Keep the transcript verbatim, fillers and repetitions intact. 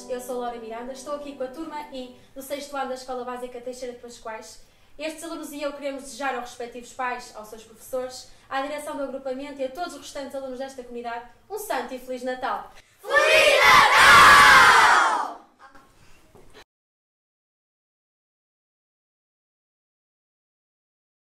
eu sou Laura Miranda, estou aqui com a turma I do sexto ano da Escola Básica Teixeira de Pascoais. Estes alunos e eu queremos desejar aos respectivos pais, aos seus professores, à direção do agrupamento e a todos os restantes alunos desta comunidade um santo e feliz Natal! Feliz Natal!